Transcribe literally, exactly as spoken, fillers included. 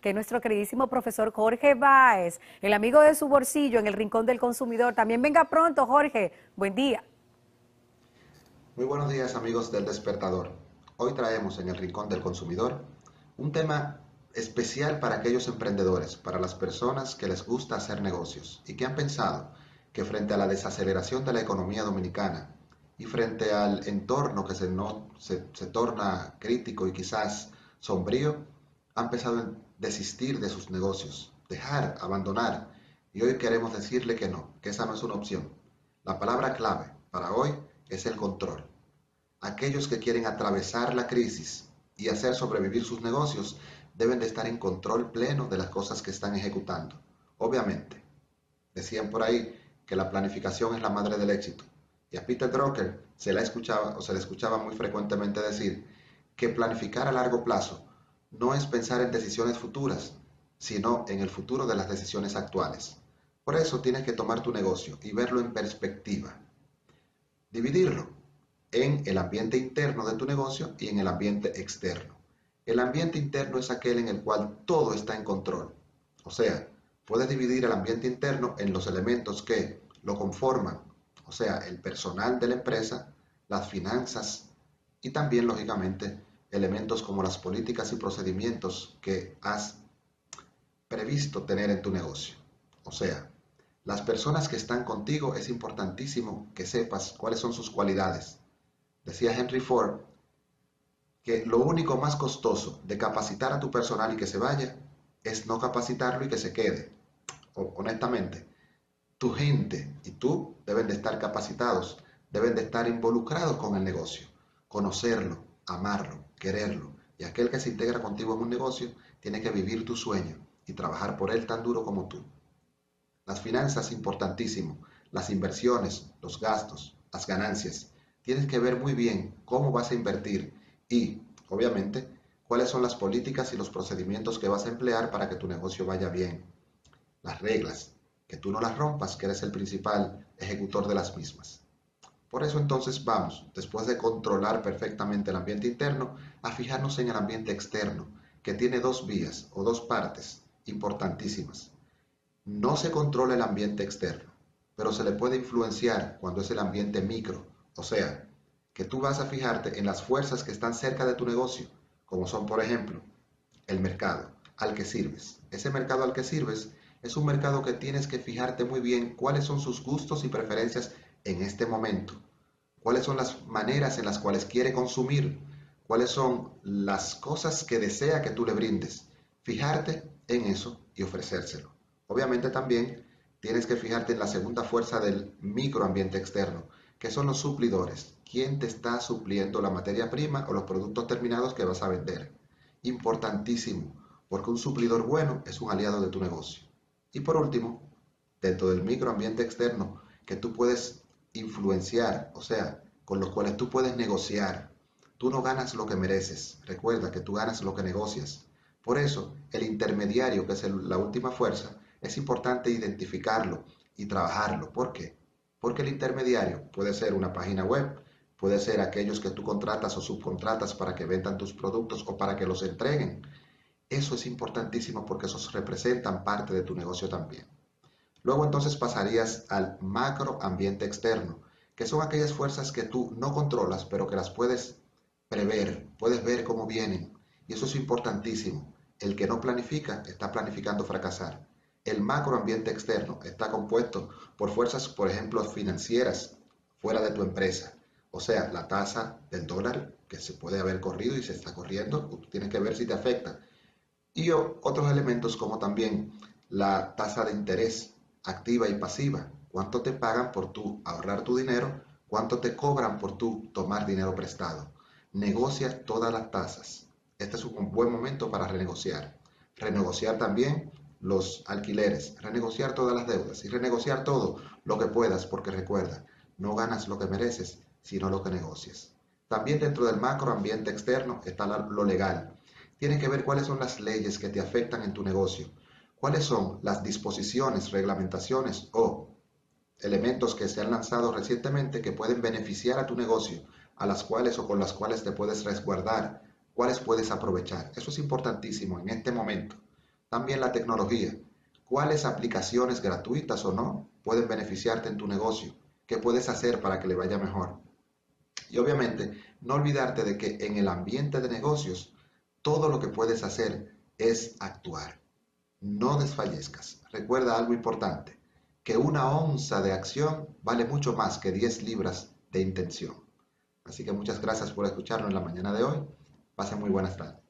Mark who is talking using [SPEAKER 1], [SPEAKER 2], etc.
[SPEAKER 1] que es nuestro queridísimo profesor Jorge Báez, el amigo de su bolsillo en el Rincón del Consumidor. También venga pronto, Jorge. Buen día.
[SPEAKER 2] Muy buenos días, amigos del Despertador. Hoy traemos en el Rincón del Consumidor un tema especial para aquellos emprendedores, para las personas que les gusta hacer negocios y que han pensado que frente a la desaceleración de la economía dominicana y frente al entorno que se, no, se, se torna crítico y quizás sombrío, han pensado en desistir de sus negocios, dejar, abandonar. Y hoy queremos decirle que no, que esa no es una opción. La palabra clave para hoy es el control. Aquellos que quieren atravesar la crisis y hacer sobrevivir sus negocios deben de estar en control pleno de las cosas que están ejecutando. Obviamente, decían por ahí que la planificación es la madre del éxito. Y a Peter Drucker se, la escuchaba, o se le escuchaba muy frecuentemente decir que planificar a largo plazo no es pensar en decisiones futuras, sino en el futuro de las decisiones actuales. Por eso tienes que tomar tu negocio y verlo en perspectiva. Dividirlo en el ambiente interno de tu negocio y en el ambiente externo. El ambiente interno es aquel en el cual todo está en control. O sea, puedes dividir el ambiente interno en los elementos que lo conforman, o sea, el personal de la empresa, las finanzas y también, lógicamente, elementos como las políticas y procedimientos que has previsto tener en tu negocio. O sea, las personas que están contigo es importantísimo que sepas cuáles son sus cualidades. Decía Henry Ford que lo único más costoso de capacitar a tu personal y que se vaya es no capacitarlo y que se quede. O, honestamente, tu gente y tú deben de estar capacitados, deben de estar involucrados con el negocio, conocerlo, amarlo, quererlo. Y aquel que se integra contigo en un negocio tiene que vivir tu sueño y trabajar por él tan duro como tú. Las finanzas, importantísimo. Las inversiones, los gastos, las ganancias. Tienes que ver muy bien cómo vas a invertir y, obviamente, cuáles son las políticas y los procedimientos que vas a emplear para que tu negocio vaya bien. Las reglas, que tú no las rompas, que eres el principal ejecutor de las mismas. Por eso entonces vamos, después de controlar perfectamente el ambiente interno, a fijarnos en el ambiente externo, que tiene dos vías o dos partes importantísimas. No se controla el ambiente externo, pero se le puede influenciar cuando es el ambiente micro, o sea, que tú vas a fijarte en las fuerzas que están cerca de tu negocio, como son, por ejemplo, el mercado al que sirves. Ese mercado al que sirves es un mercado que tienes que fijarte muy bien cuáles son sus gustos y preferencias en este momento, cuáles son las maneras en las cuales quiere consumir, cuáles son las cosas que desea que tú le brindes. Fijarte en eso y ofrecérselo. Obviamente también tienes que fijarte en la segunda fuerza del microambiente externo, que son los suplidores. ¿Quién te está supliendo la materia prima o los productos terminados que vas a vender? Importantísimo, porque un suplidor bueno es un aliado de tu negocio. Y por último, dentro del microambiente externo que tú puedes influenciar, o sea, con los cuales tú puedes negociar. Tú no ganas lo que mereces, recuerda que tú ganas lo que negocias. Por eso, el intermediario, que es el, la última fuerza, es importante identificarlo y trabajarlo. ¿Por qué? Porque el intermediario puede ser una página web, puede ser aquellos que tú contratas o subcontratas para que vendan tus productos o para que los entreguen. Eso es importantísimo porque esos representan parte de tu negocio también. Luego entonces pasarías al macroambiente externo, que son aquellas fuerzas que tú no controlas, pero que las puedes prever, puedes ver cómo vienen. Y eso es importantísimo. El que no planifica está planificando fracasar. El macroambiente externo está compuesto por fuerzas, por ejemplo, financieras fuera de tu empresa. O sea, la tasa del dólar que se puede haber corrido y se está corriendo, tú tienes que ver si te afecta. Y otros elementos como también la tasa de interés activa y pasiva. ¿Cuánto te pagan por tú ahorrar tu dinero? ¿Cuánto te cobran por tú tomar dinero prestado? Negocia todas las tasas. Este es un buen momento para renegociar. Renegociar también los alquileres, renegociar todas las deudas y renegociar todo lo que puedas, porque recuerda, no ganas lo que mereces, sino lo que negocias. También dentro del macroambiente externo está lo legal. Tienes que ver cuáles son las leyes que te afectan en tu negocio, cuáles son las disposiciones, reglamentaciones o elementos que se han lanzado recientemente que pueden beneficiar a tu negocio, a las cuales o con las cuales te puedes resguardar, cuáles puedes aprovechar. Eso es importantísimo en este momento. También la tecnología. ¿Cuáles aplicaciones gratuitas o no pueden beneficiarte en tu negocio? ¿Qué puedes hacer para que le vaya mejor? Y obviamente, no olvidarte de que en el ambiente de negocios, todo lo que puedes hacer es actuar. No desfallezcas. Recuerda algo importante, que una onza de acción vale mucho más que diez libras de intención. Así que muchas gracias por escucharnos en la mañana de hoy. Pasen muy buenas tardes.